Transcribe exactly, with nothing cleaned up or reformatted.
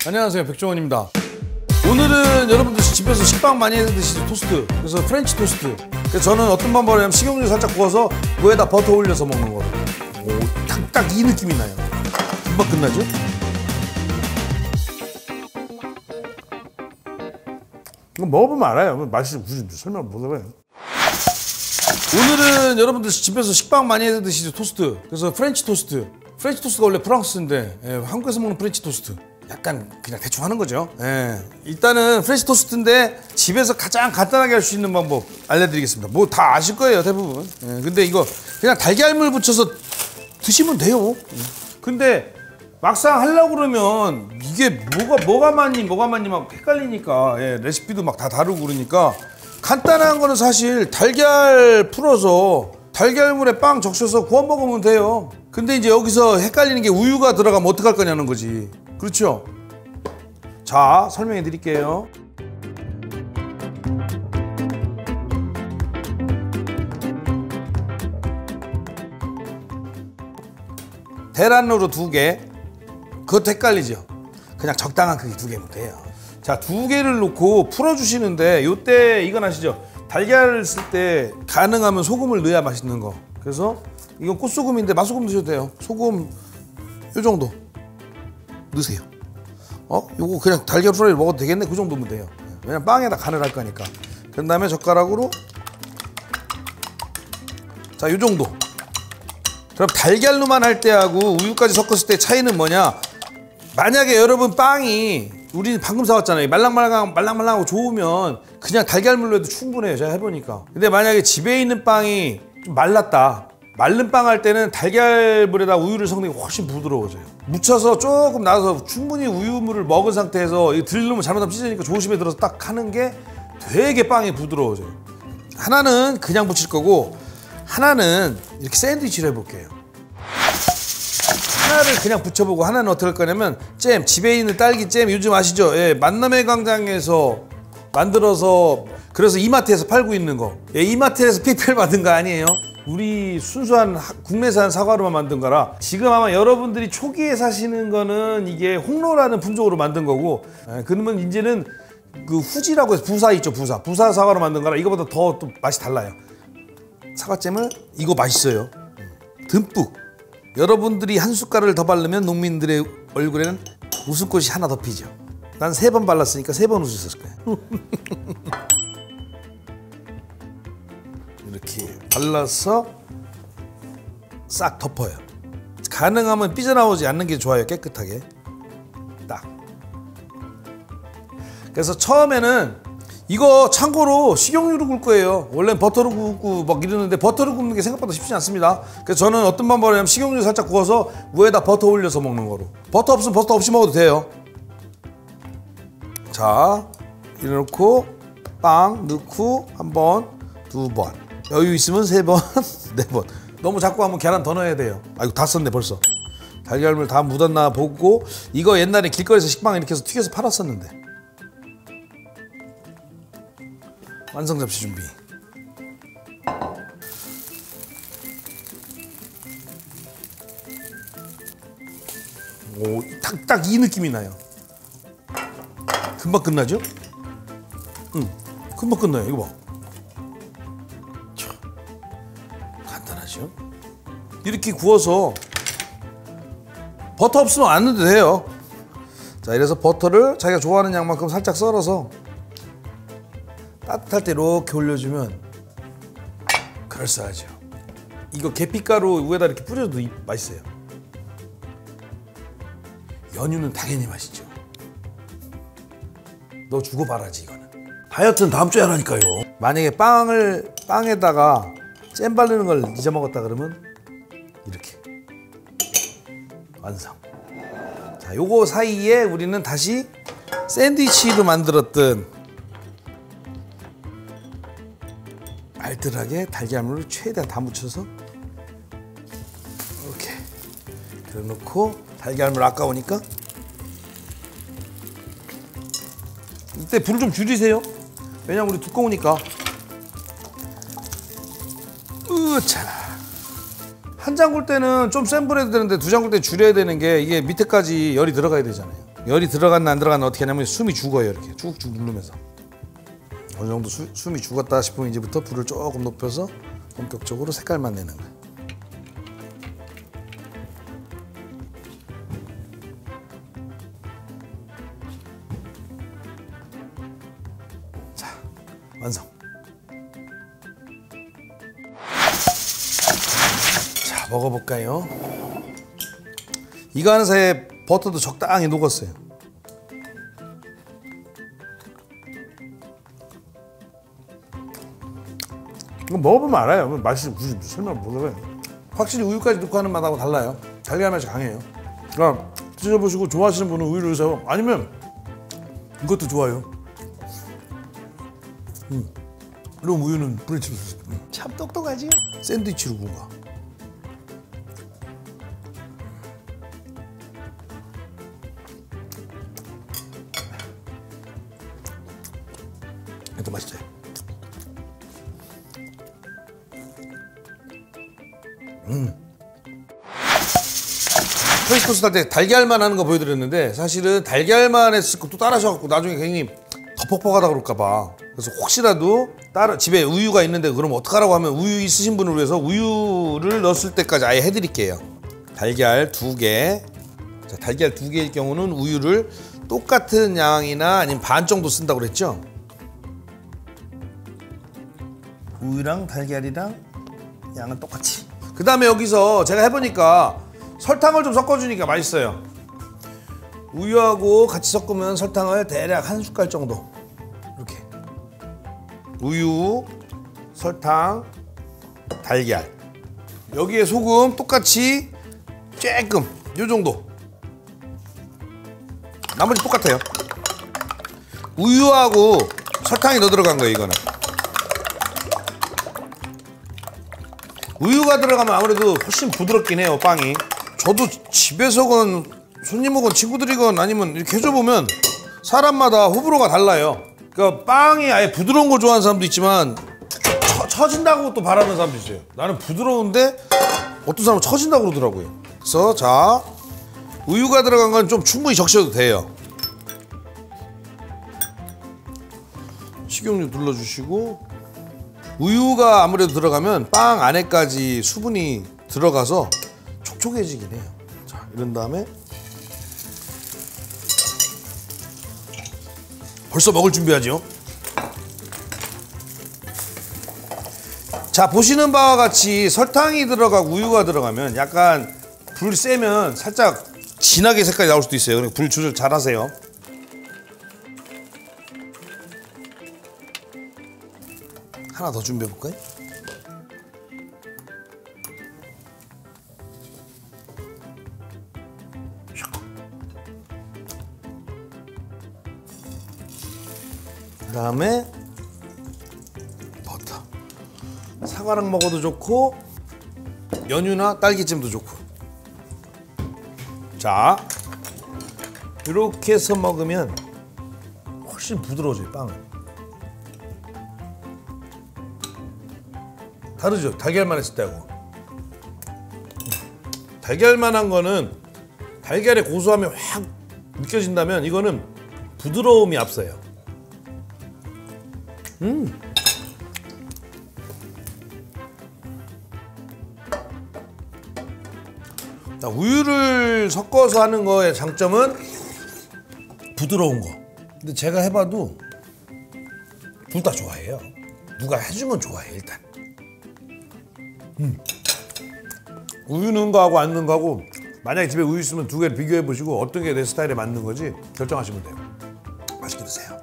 안녕하세요, 백종원입니다. 오늘은 여러분들 집에서 식빵 많이 해 드시죠, 토스트. 그래서 프렌치 토스트. 그래서 저는 어떤 방법을 하냐면 식용유 살짝 구워서 무에다 버터 올려서 먹는 거예요. 오, 딱 이 느낌이 나요. 금방 끝나죠? 이거 먹어보면 알아요. 맛이 굳이 설명 못 해봐요. 오늘은 여러분들 집에서 식빵 많이 해 드시죠, 토스트. 그래서 프렌치 토스트. 프렌치 토스트가 원래 프랑스인데 예, 한국에서 먹는 프렌치 토스트. 약간 그냥 대충 하는 거죠. 예. 일단은 프렌치 토스트인데 집에서 가장 간단하게 할 수 있는 방법 알려드리겠습니다. 뭐 다 아실 거예요, 대부분. 예. 근데 이거 그냥 달걀물 붙여서 드시면 돼요. 근데 막상 하려고 그러면 이게 뭐가 뭐가 맞니 뭐가 맞니 막 헷갈리니까 예, 레시피도 막 다 다르고 그러니까 간단한 거는 사실 달걀 풀어서 달걀물에 빵 적셔서 구워 먹으면 돼요. 근데 이제 여기서 헷갈리는 게 우유가 들어가면 어떡할 거냐는 거지. 그렇죠? 자, 설명해 드릴게요. 계란으로 두 개. 그것도 헷갈리죠? 그냥 적당한 크기 두 개면 돼요. 자, 두 개를 놓고 풀어주시는데 요때 이건 아시죠? 달걀을 쓸 때 가능하면 소금을 넣어야 맛있는 거. 그래서 이건 꽃소금인데 맛소금 넣으셔도 돼요. 소금 요 정도 넣으세요. 어? 요거 그냥 달걀 프라이를 먹어도 되겠네? 그 정도면 돼요. 왜냐면 빵에다 간을 할 거니까. 그 다음에 젓가락으로 자, 요 정도. 그럼 달걀로만 할 때하고 우유까지 섞었을 때 차이는 뭐냐? 만약에 여러분 빵이 우리는 방금 사왔잖아요. 말랑말랑, 말랑말랑하고 좋으면 그냥 달걀물로 해도 충분해요. 제가 해보니까. 근데 만약에 집에 있는 빵이 좀 말랐다. 말른 빵 할 때는 달걀물에다 우유를 섞는 게 훨씬 부드러워져요. 묻혀서 조금 놔서 충분히 우유물을 먹은 상태에서 이거 들르면 잘못하면 찢어지니까 조심해 들어서 딱 하는 게 되게 빵이 부드러워져요. 하나는 그냥 붙일 거고 하나는 이렇게 샌드위치를 해볼게요. 하나를 그냥 붙여보고 하나는 어떻게 할 거냐면 잼, 집에 있는 딸기잼 요즘 아시죠? 예, 만남의 광장에서 만들어서 그래서 이마트에서 팔고 있는 거. 예, 이마트에서 피피엘 받은 거 아니에요? 우리 순수한 국내산 사과로만 만든 거라 지금 아마 여러분들이 초기에 사시는 거는 이게 홍로라는 품종으로 만든 거고 예, 그러면 이제는 그 후지라고 해서 부사 있죠, 부사. 부사 사과로 만든 거라 이거보다 더 또 맛이 달라요. 사과잼을 이거 맛있어요. 듬뿍. 여러분들이 한 숟갈을 더 바르면 농민들의 얼굴에는 웃음꽃이 하나 더 피죠. 난 세 번 발랐으니까 세 번 웃으셨을 거예요. 이렇게 발라서 싹 덮어요. 가능하면 삐져나오지 않는 게 좋아요. 깨끗하게 딱. 그래서 처음에는 이거 참고로 식용유로 굽을 거예요. 원래는 버터로 굽고 막 이러는데 버터로 굽는 게 생각보다 쉽지 않습니다. 그래서 저는 어떤 방법을 하냐면 식용유 살짝 구워서 무에다 버터 올려서 먹는 거로. 버터 없으면 버터 없이 먹어도 돼요. 자, 이래놓고 빵 넣고 한 번, 두 번, 여유 있으면 세 번, 네 번. 너무 자꾸 하면 계란 더 넣어야 돼요. 아이고 다 썼네 벌써. 달걀물 다 묻었나 보고. 이거 옛날에 길거리에서 식빵 이렇게 해서 튀겨서 팔았었는데. 완성 접시 준비. 오, 딱 딱 이 느낌이 나요. 금방 끝나죠? 응, 금방 끝나요. 이거 봐. 참, 간단하죠? 이렇게 구워서 버터 없으면 안 넣어도 돼요. 자, 이래서 버터를 자기가 좋아하는 양만큼 살짝 썰어서 따뜻할 때 이렇게 올려주면 그럴싸하죠. 이거 계피가루 위에다 이렇게 뿌려도 맛있어요. 연유는 당연히 맛있죠. 너 주고 말하지 이거는. 다이어트는 다음 주에 하라니까요. 만약에 빵을 빵에다가 잼 바르는 걸 잊어먹었다 그러면 이렇게 완성. 자, 요거 사이에 우리는 다시 샌드위치로 만들었던 알뜰하게 달걀물을 최대한 다 묻혀서 이렇게 그래놓고 달걀물 아까우니까 이때 불을 좀 줄이세요. 왜냐면 우리 두꺼우니까. 으차. 한 장 굴 때는 좀 센 불 해도 되는데 두 장 굴 때 줄여야 되는 게 이게 밑에까지 열이 들어가야 되잖아요. 열이 들어갔나 안 들어갔나 어떻게 하냐면 숨이 죽어요. 이렇게 쭉쭉 누르면서 어느 정도 수, 숨이 죽었다 싶으면 이제부터 불을 조금 높여서 본격적으로 색깔만 내는 거예요. 자, 완성. 자, 먹어볼까요? 이거 하는 사이에 버터도 적당히 녹았어요. 이거 먹어보면 알아요. 맛이 굳이 설명 못해요. 확실히 우유까지 넣고 하는 맛하고 달라요. 달걀 맛이 강해요. 그러니까 드셔보시고 좋아하시는 분은 우유를 넣으세요. 아니면 이것도 좋아요. 음. 그럼 우유는 프렌치 토스트. 참 똑똑하지? 샌드위치로 구운 거. 이것도 맛있어요. 음. 프렌치 토스트 할 때 달걀만 하는 거 보여드렸는데 사실은 달걀만 했을 것도 따라하셔갖고 나중에 괜히 더 퍽퍽하다 그럴까봐. 그래서 혹시라도 따라 집에 우유가 있는데 그럼 어떡하라고 하면 우유 있으신 분을 위해서 우유를 넣었을 때까지 아예 해드릴게요. 달걀 두 개. 자, 달걀 두 개일 경우는 우유를 똑같은 양이나 아니면 반 정도 쓴다고 그랬죠? 우유랑 달걀이랑 양은 똑같이. 그 다음에 여기서 제가 해보니까 설탕을 좀 섞어주니까 맛있어요. 우유하고 같이 섞으면 설탕을 대략 한 숟갈 정도. 이렇게 우유, 설탕, 달걀. 여기에 소금 똑같이 조금 요 정도. 나머지 똑같아요. 우유하고 설탕이 더 들어간 거예요. 이거는 우유가 들어가면 아무래도 훨씬 부드럽긴 해요. 빵이. 저도 집에서건 손님이건 친구들이건 아니면 이렇게 해줘보면 사람마다 호불호가 달라요. 그러니까 빵이 아예 부드러운 걸 좋아하는 사람도 있지만 처, 처진다고 또 바라는 사람도 있어요. 나는 부드러운데 어떤 사람은 처진다고 그러더라고요. 그래서 자, 우유가 들어간 건 좀 충분히 적셔도 돼요. 식용유 눌러주시고, 우유가 아무래도 들어가면 빵 안에까지 수분이 들어가서 촉촉해지긴 해요. 자, 이런 다음에 벌써 먹을 준비하죠. 자, 보시는 바와 같이 설탕이 들어가고 우유가 들어가면 약간 불 세면 살짝 진하게 색깔이 나올 수도 있어요. 그러니까 불 조절 잘 하세요. 하나 더 준비해 볼까요? 그 다음에 버터. 사과랑 먹어도 좋고 연유나 딸기잼도 좋고. 자, 이렇게 해서 먹으면 훨씬 부드러워져요. 빵은 다르죠? 달걀만 했을 때하고. 달걀만 한 거는 달걀의 고소함이 확 느껴진다면 이거는 부드러움이 앞서요. 음. 자, 우유를 섞어서 하는 거의 장점은 부드러운 거. 근데 제가 해봐도 둘 다 좋아해요. 누가 해주면 좋아해 일단. 음. 우유 넣은 거하고 안 넣은 거하고 만약에 집에 우유 있으면 두 개를 비교해 보시고 어떤 게 내 스타일에 맞는 건지 결정하시면 돼요. 맛있게 드세요.